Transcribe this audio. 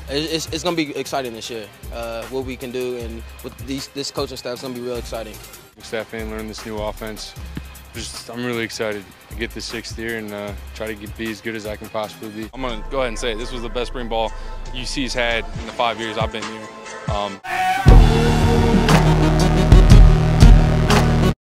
It's going to be exciting this year. What we can do, and with this coaching staff, it's going to be real exciting. Step in, learn this new offense. I'm really excited to get this 6th year and try to be as good as I can possibly be. I'm going to go ahead and say it. This was the best spring ball UC's had in the 5 years I've been here.